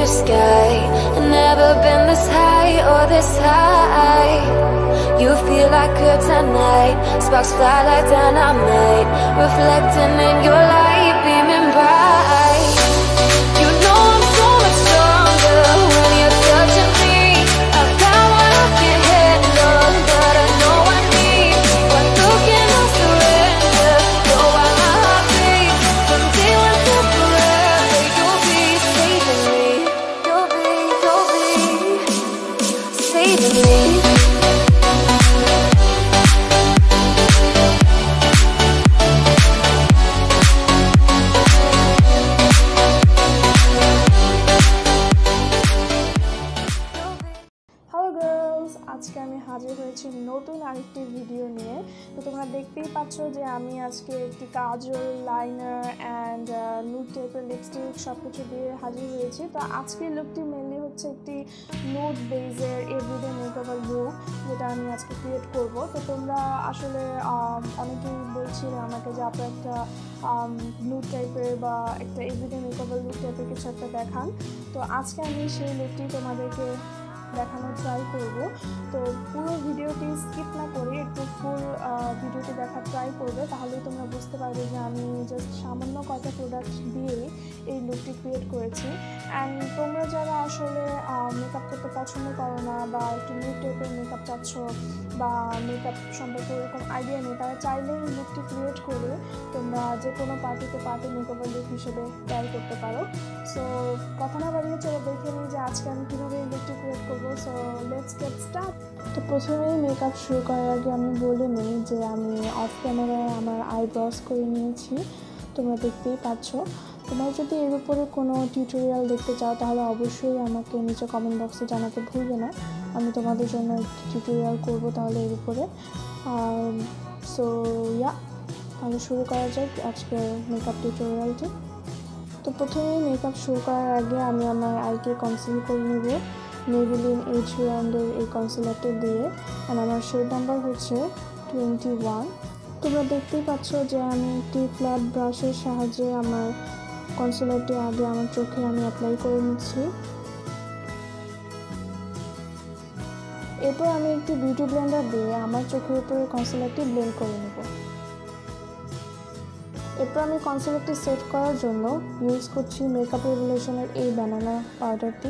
the sky. I've never been this high or this high. You feel like kryptonite, sparks fly like dynamite, reflecting in your light, beaming bright. You know I'm so much stronger when you're touching me. I've got what I can handle, but I know I need one look and I'll surrender. Know why my heart beats from day one to forever. You'll be saving me. You'll be saving me. আজকে আমি হাজির হয়েছি নতুন আরেকটি video নিয়ে। তো তোমরা দেখতেই পাচ্ছ যে আমি আজকে একটি কাজল, লাইনার অ্যান্ড নুড টাইপের লিপস্টিক সব কিছু দিয়ে হাজির হয়েছি। তো আজকের লুকটি মেনলি হচ্ছে একটি নুড বেজের এভরিডে মেকওভার লুক, যেটা আমি আজকে ক্রিয়েট করব। তো তোমরা আসলে অনেকেই বলছিলে আমাকে যে আপনার একটা নুড টাইপের বা একটা এভরিডে মেকওভার লুক টাইপের কিছু একটা দেখান। তো আজকে আমি সেই লুকটি তোমাদেরকে দেখানোর ট্রাই করব। তো পুরো ভিডিওটি স্কিপ না করে একটু ফুল ভিডিওটি দেখার ট্রাই করবে, তাহলেই তোমরা বুঝতে পারবে যে আমি জাস্ট সামান্য কয়েকটা প্রোডাক্ট দিয়ে এই লুকটি ক্রিয়েট করেছি। অ্যান্ড তোমরা যারা আসলে মেকআপ করতে পছন্দ করো না বা একটু নিউ টাইপের মেকআপ চাচ্ছ বা মেকআপ সম্পর্কে এরকম আইডিয়া নেই, তারা চাইলেই এই লুকটি ক্রিয়েট করে তোমরা যে কোনো পার্টি মেকওভার লুক হিসেবে ট্রাই করতে পারো। সো কথা না বাড়িয়ে চলো দেখে নিই যে আজকে আমি কীভাবে এই লুকটি ক্রিয়েট করবো। So let's get start. তো প্রথমেই মেকআপ শুরু করার আগে আমি বলে নিই যে আমি অফ ক্যামেরায় আমার আইব্রোস করে নিয়েছি, তোমরা দেখতেই পাচ্ছ। তোমরা যদি এর উপরে কোনো টিউটোরিয়াল দেখতে চাও তাহলে অবশ্যই আমাকে নিচে কমেন্ট বক্সে জানাতে ভুলবে না, আমি তোমাদের জন্য একটি টিউটোরিয়াল করবো তাহলে এর উপরে। সো তাহলে শুরু করা যাক আজকের মেকআপ টিউটোরিয়ালটি। তো প্রথমেই মেকআপ শুরু করার আগে আমি আমার আইকে কনসিল করে নেব মেবেলিন এইচ ব্র্যান্ডের এই কনসিলারটি দিয়ে। আর আমার শেড নাম্বার হচ্ছে 21। তোমরা দেখতেই পাচ্ছ যে আমি একটি ফ্ল্যাট ব্রাশের সাহায্যে আমার কনসিলারটি আগে আমার চোখে আমি অ্যাপ্লাই করে নিচ্ছি। এরপর আমি একটি বিউটি ব্লেন্ডার দিয়ে আমার চোখের উপরে কনসিলারটি ব্লেন্ড করে নেব। এরপর আমি কনসিলারটি সেট করার জন্য ইউজ করছি মেকআপ রেভলিউশনের এই ব্যানানা পাউডারটি।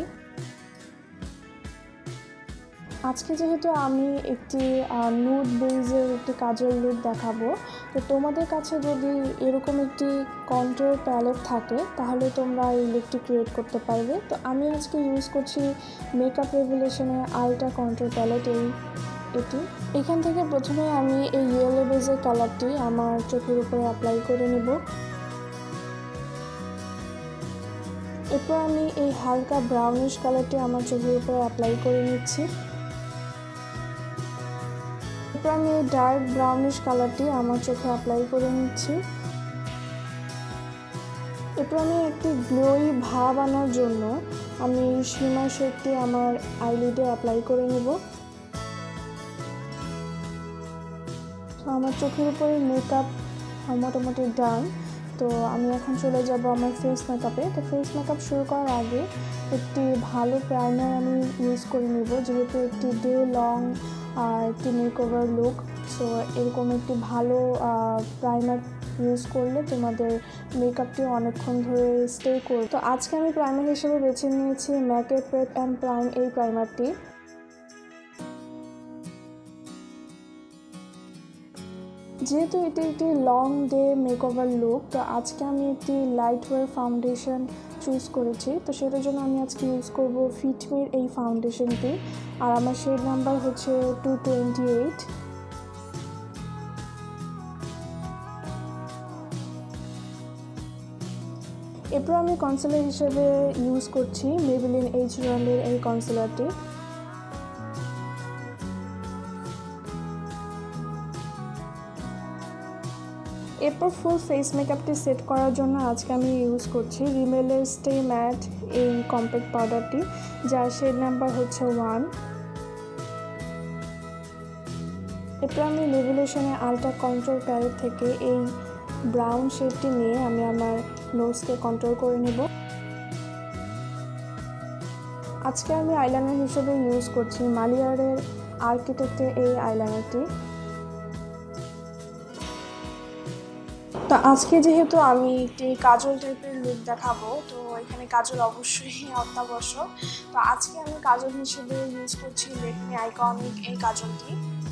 আজকে যেহেতু আমি একটি নুড বেজের একটি কাজল লুক দেখাবো, তো তোমাদের কাছে যদি এরকম একটি কন্ট্রোল প্যালেট থাকে তাহলে তোমরা এই লুকটি ক্রিয়েট করতে পারবে। তো আমি আজকে ইউজ করছি মেকআপ রেভলিউশনের আলট্রা কন্ট্রোল প্যালেট এটি। এখান থেকে প্রথমে আমি এই ইয়েলো বেজের কালারটি আমার চোখের উপরে অ্যাপ্লাই করে নেব। এরপর আমি এই হালকা ব্রাউনিশ কালারটি আমার চোখের উপরে অ্যাপ্লাই করে নিচ্ছি। এরপর আমি এই ডার্ক ব্রাউনিশ কালারটি আমার চোখে অ্যাপ্লাই করে নিচ্ছি। এরপর আমি একটি গ্লোই ভাব আনার জন্য আমি শিমার শেডটি আমার আইলিডে অ্যাপ্লাই করে নেব। তো আমার চোখের উপরে মেকআপ মোটামুটি ডান। তো আমি এখন চলে যাব আমার ফেস মেকআপে। তো ফেস মেকআপ শুরু করার আগে একটি ভালো প্রাইমার আমি ইউজ করে নেব, যেহেতু একটি ডে লং একটি মেকওভার লুক। সো এরকম একটি ভালো প্রাইমার ইউজ করলে তোমাদের মেকআপটি অনেকক্ষণ ধরে স্টে করবে। তো আজকে আমি প্রাইমার হিসেবে বেছে নিয়েছি ম্যাকের প্রেপ অ্যান্ড প্রাইম এই প্রাইমারটি। যেহেতু এটি একটি লং ডে মেকওভার লুক, তো আজকে আমি একটি লাইট ওয়েট ফাউন্ডেশন চুজ করেছি। তো সেটার জন্য আমি আজকে ইউজ করব ফিটমির এই ফাউন্ডেশনটি, আর আমার শেড নাম্বার হচ্ছে 228। এরপর আমি কনসিলার হিসেবে ইউজ করছি মেবেলিন এইচ ব্র্যান্ডের এই কনসিলারটি। এরপর ফুল ফেস মেকআপটি সেট করার জন্য আজকে আমি ইউজ করছি রিমেলের স্টে ম্যাট এই কম্প্যাক্ট পাউডারটি, যার শেড নাম্বার হচ্ছে 1। এরপর আমি রেভলিউশনের আলট্রা কন্ট্রোল প্যালেট থেকে এই ব্রাউন শেডটি নিয়ে আমি আমার নোজকে কন্ট্রোল করে নেব। আজকে আমি আইলাইনার হিসেবে ইউজ করছি মালিয়ারের আর্কিটেক্টের এই আইলাইনারটি। তো আজকে যেহেতু আমি একটি কাজল টাইপের লুক দেখাবো, তো এখানে কাজল অবশ্যই অত্যাবশ্যক। তো আজকে আমি কাজল হিসেবে ইউজ করছি লেকমি আইকনিক এই কাজলটি।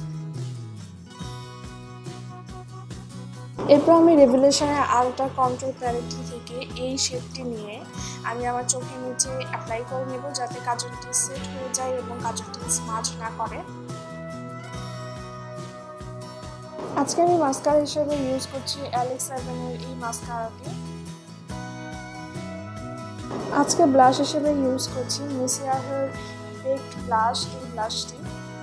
এরপর আমি রেভেলেশনের আলট্রা কন্ট্রোল প্যালেটটি থেকে এই শেডটি নিয়ে আমি আমার চোখের নিচে অ্যাপ্লাই করে নেব, যাতে কাজলটি সেট হয়ে যায় এবং কাজলটি স্মাজ না করে। আজকে আমি মাস্কারা হিসেবে ইউজ করছি Alex7 এর এই মাস্কারাটি। আজকে ব্লাশ হিসেবে ইউজ করছি মিসিয়াহের বেকড ব্লাশ, এই ব্লাশটি।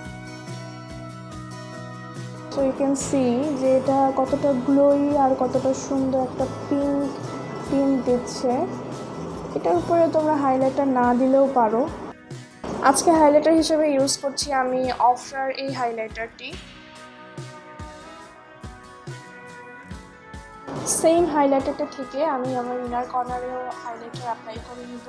সো ইউ ক্যান সি যে এটা কতটা গ্লোই আর কতটা সুন্দর একটা পিঙ্ক টিন দিচ্ছে। এটার উপরে তোমরা হাইলাইটার না দিলেও পারো। আজকে হাইলাইটার হিসেবে ইউজ করছি আমি অফরার এই হাইলাইটারটি। সেম হাইলাইটারটা থেকে আমি আমার ইনার কর্নারেও হাইলাইটার অ্যাপ্লাই করে নিব।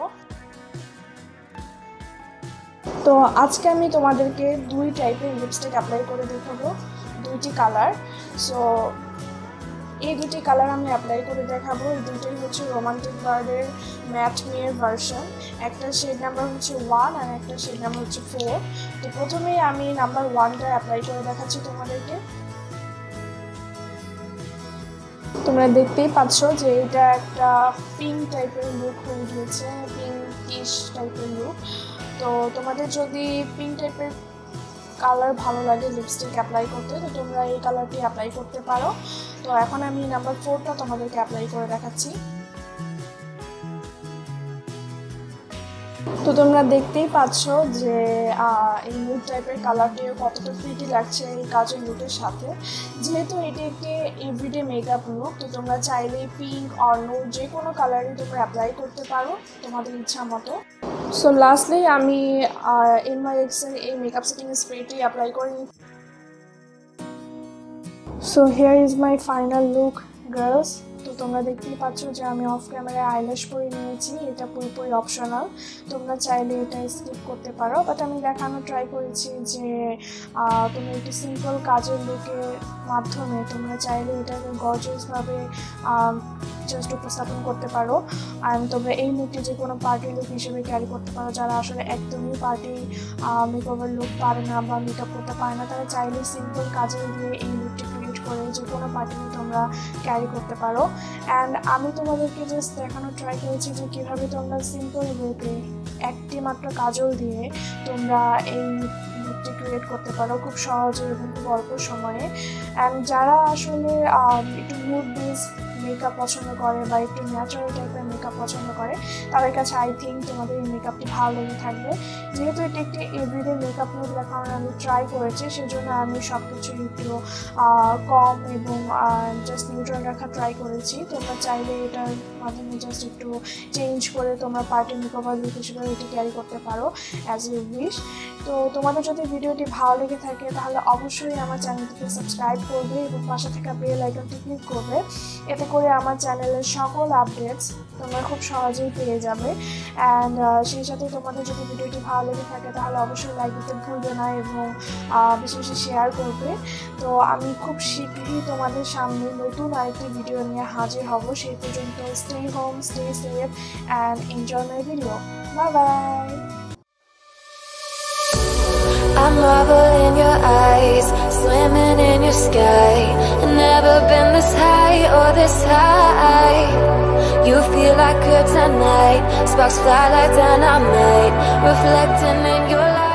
তো আজকে আমি তোমাদেরকে দুই টাইপের লিপস্টিক অ্যাপ্লাই করে দেখাবো, দুইটি কালার। সো এই দুটি কালার আমি অ্যাপ্লাই করে দেখাবো। এই দুটোই হচ্ছে রোমান্টিক বার্ডের ম্যাট মেয়ের ভার্সন। একটা শেড নাম্বার হচ্ছে 1 আর একটা শেড নাম্বার হচ্ছে 4। তো প্রথমেই আমি নাম্বার 1টা অ্যাপ্লাই করে দেখাচ্ছি তোমাদেরকে। তোমরা দেখতেই পাচ্ছ যে এটা একটা পিঙ্ক টাইপের লুক হয়ে গিয়েছে, পিঙ্কিশ টাইপের লুক। তো তোমাদের যদি পিঙ্ক টাইপের কালার ভালো লাগে লিপস্টিক অ্যাপ্লাই করতে, তো তোমরা এই কালারটি অ্যাপ্লাই করতে পারো। তো এখন আমি নাম্বার 4টা তোমাদেরকে অ্যাপ্লাই করে দেখাচ্ছি। তো তোমরা দেখতেই পাচ্ছ যে এই নুড টাইপের কালারটিও কতটা প্রিটি লাগছে এই কাজল লুকের সাথে। যেহেতু এটি একটি এভরিডে মেকআপ লুক, তো তোমরা চাইলে পিঙ্ক অর নুড যে কোনো কালারই তোমরা অ্যাপ্লাই করতে পারো তোমাদের ইচ্ছা মতো। সো লাস্টলি আমি NYX এর এই মেকআপ সেটিং স্প্রেটি অ্যাপ্লাই করে নিই। So here is my final look girls. তো তোমরা দেখতেই পাচ্ছ যে আমি অফ ক্যামেরায় আইল্যাশ পরে নিয়েছি। এটা পুরোপুরি অপশনাল, তোমরা চাইলে এটা স্কিপ করতে পারো। বাট আমি দেখানোর ট্রাই করেছি যে তোমরা একটি সিম্পল কাজের লুকের মাধ্যমে তোমরা চাইলে এটাকে গর্জিয়াসভাবে জাস্ট উপস্থাপন করতে পারো। অ্যান্ড তোমরা এই লুকটি যে কোনো পার্টি লুক হিসেবে ক্যারি করতে পারো। যারা আসলে একদমই পার্টি মেকওভার লুক পারে না বা মেকআপ করতে পারে না, তারা চাইলে সিম্পল কাজের দিয়ে এই লুকটি ক্রিয়েট করে যে কোনো পার্টিতে তোমরা ক্যারি করতে পারো। অ্যান্ড আমি তোমাদেরকে জাস্ট দেখানোর ট্রাই করেছি যে কীভাবে তোমরা সিম্পল ওয়েতে একটি মাত্র কাজল দিয়ে তোমরা এই লুকটি ক্রিয়েট করতে পারো খুব সহজে এবং খুব অল্প সময়ে। অ্যান্ড যারা আসলে একটু মুড বেস মেকআপ পছন্দ করে বা একটু ন্যাচারাল টাইপের মেকআপ পছন্দ করে, তাদের কাছে আই থিঙ্ক তোমাদের এই মেকআপটি ভালো লেগে থাকবে। যেহেতু এটি একটি এভরিডে মেকআপ লুক দেখানোর আমি ট্রাই করেছি, সেজন্য আমি সব কিছু একটু কম এবং জাস্ট নিউট্রাল রাখা ট্রাই করেছি। তোমরা চাইলে এটার মাধ্যমে জাস্ট একটু চেঞ্জ করে তোমরা পার্টি মেকওভার লুক হিসেবে এটি ক্যারি করতে পারো অ্যাজ ইউ উইশ। তো তোমাদের যদি ভিডিওটি ভালো লেগে থাকে তাহলে অবশ্যই আমার চ্যানেলটিকে সাবস্ক্রাইব করবে এবং পাশে থাকা বেল আইকনটি ক্লিক করবে। এতে করে আমার চ্যানেলের সকল আপডেটস তোমরা খুব সহজেই পেয়ে যাবে। অ্যান্ড সেই সাথে তোমাদের যদি ভিডিওটি ভালো লেগে থাকে তাহলে অবশ্যই লাইক দিতে ভুলবে না এবং বেশি বেশি শেয়ার করবে। তো আমি খুব শীঘ্রই তোমাদের সামনে নতুন আরেকটি ভিডিও নিয়ে হাজির হব। সেই পর্যন্ত stay home, stay safe and enjoy my video. Bye bye. I marvel in your eyes, swimming in your sky. I've never been this high or this high. You feel like kryptonite, sparks fly like dynamite, reflecting in your light.